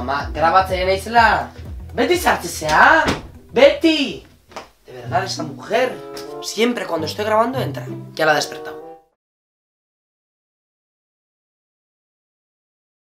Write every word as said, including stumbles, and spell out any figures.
Ama, grabatzaile naizela. Beti sartzea. Beti. De verdad, esta mujer. Siempre cuando estoy grabando entra. Ya la ha despertado.